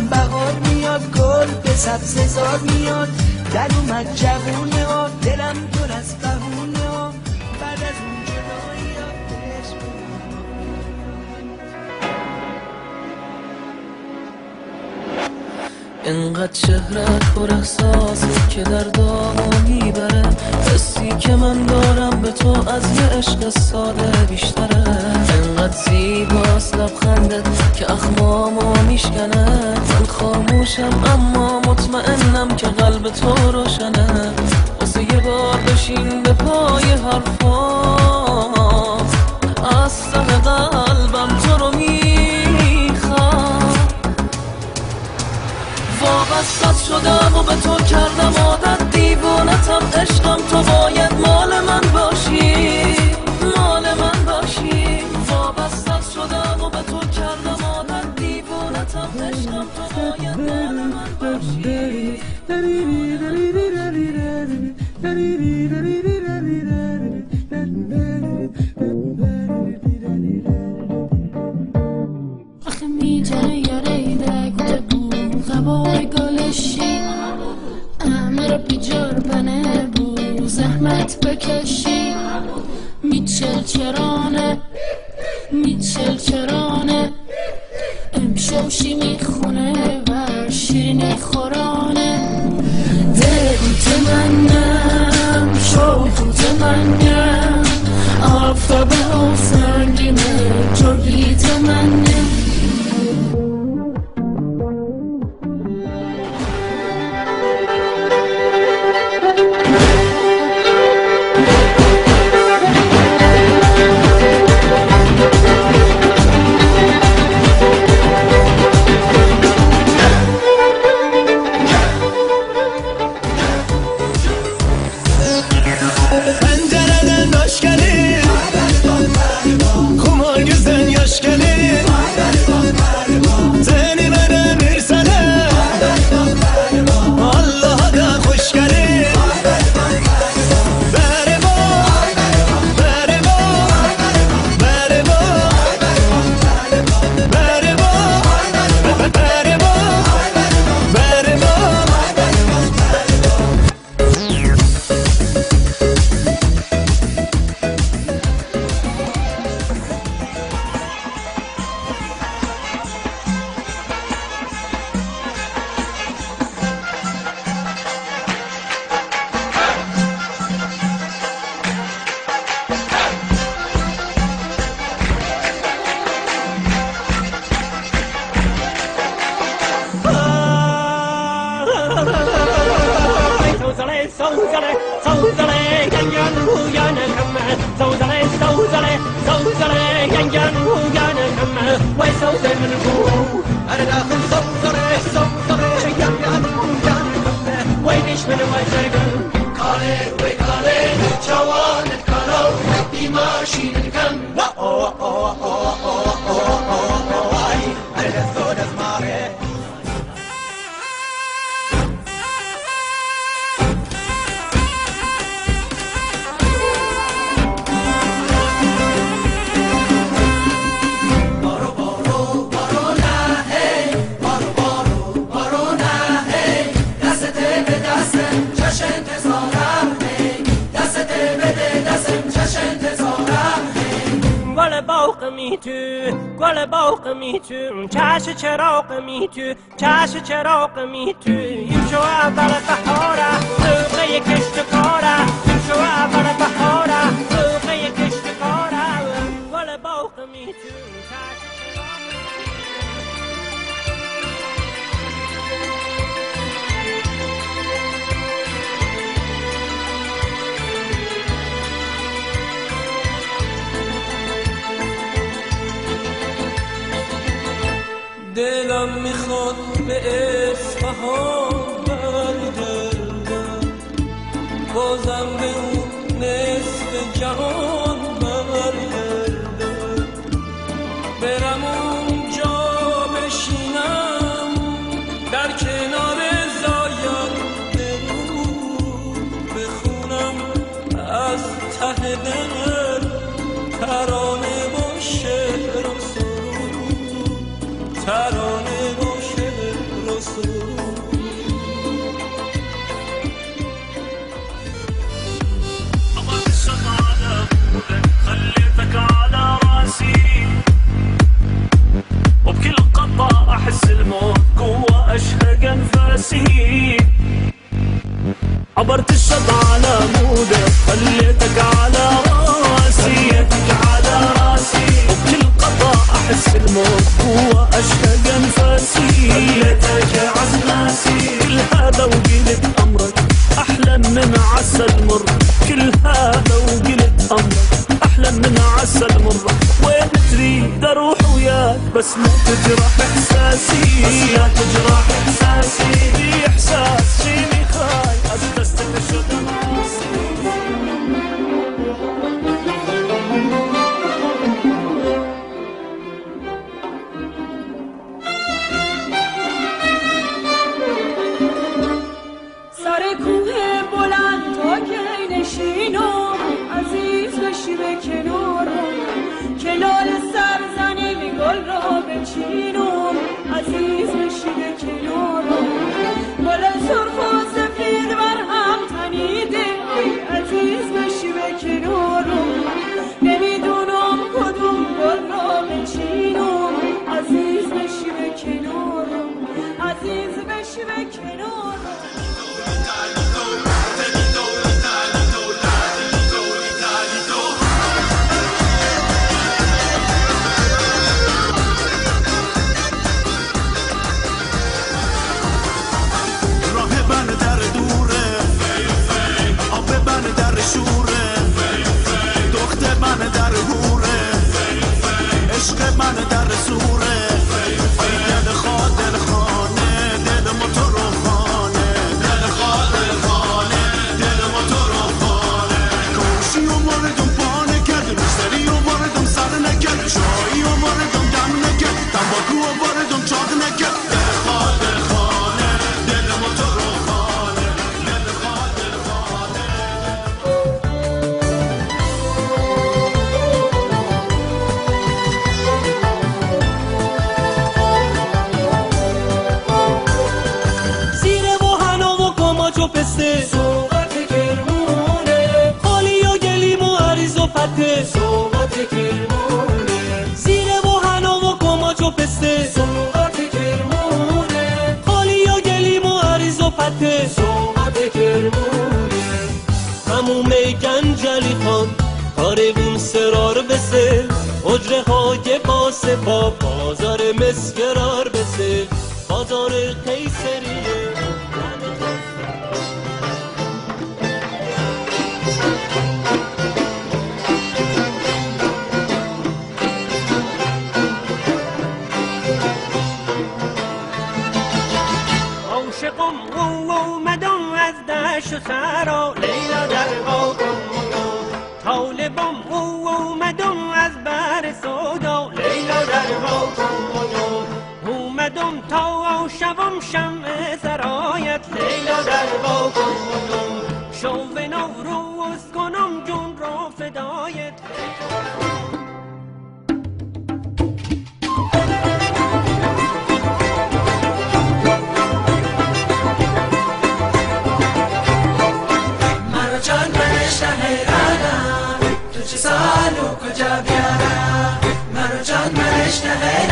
بهار میاد، گل به سبززار میاد، در اومد جوونه ها، دلم پر از بهونه ها، بعد از اون جدایی ها انقدر چهرت پر احساسی که در داغا میبره، حسی که من دارم به تو از یه عشق ساده بیشتره. انقدر زیباست لبخندت که اخمامو میشکنه، من خاموشم اما مطمئنم که قلب تو روشنه. واسه یه بار بشین به پای حرفام، از ته قلبم تو رو میخوام. وابستت شدم و به تو کردم عادت، دیوانتم عشقم، تو باید مال من باشی، مال من باشی. وابستت شدم و به تو کردم عادت، دیوانتم عشقم، تو باید مال من باشی. آخه میجره یاره ایده گوده بود غبای گلشی، امر بیجار بنه بود زحمت بکشی. میچل چرانه امشوشی میخونه و شیرینی خورانه. دل تمنم شوق تمنم، آفتاب و سنگینه جوگی تمنم. گل باغ میتو چش چراغ میتو چش چراغ میتو این شو اول بهاره سوقه کشت کاره این شو اول بهاره سوقه کشت کاره گل باغ میتو دلم میخواد به اصفهان برگردم، بازم به اون نصف جهان برگردم، برم اونجا بشینم در کنار زاینده رود، بخونم از ته دل ترانه و شعر و سرود، ترانه و شعر من عسل مرة. وين تريد اروح وياك بس ما تجرح احساسي، بس لا تجرح احساسي. في احساس فيني خاي اسست شد راسي. سر کوه بلند تا کی نشینم، عزیز بشی به کنارم، که لال سرزنی گل را بچینم، عزیز بشی به کنارم. گل سرخ و سفید بر هم تنیده، عزیز بشی به کنارم. نمیدونم کدوم گل را بچینم، عزیز بشی به کنارم، عزیز بشی به کنارم. عشق من در زوره، دل خواه دل خانه، دل ما تو رو خانه، دل خواه دل خانه، دل ما تو رو خانه. کوشی و موردم پا نکرد، مشتری و موردم سر نکرد، شایی و موردم دم نکرد، تنباکو و موردم چاق نکرد. دل خواه دل خانه، دل ما تو رو خانه، دل خواه دل خانه. صحبت کرمونه، خالی و گلیم و عریض و پته. صحبت کرمونه، زیره و حنا و کماج و پسته. صحبت کرمونه، خالی و گلیم و عریض و پته. صحبت کرمونه، هموم گنجلی خان کاربون سرار بسه، حجره های باسه با بازار مسکرار بسه، بازار قیصریه. عاشقم اومدم از دشت و صحرا، لیلا در باغم طالبم اومدم از بر سودا، لیلا در باغم اومدم تا شوم شمع سرایت، لیلا در باغم شو نوروز کنم جون را فدایت. سالو کجا بیارم منو جان من اشتهی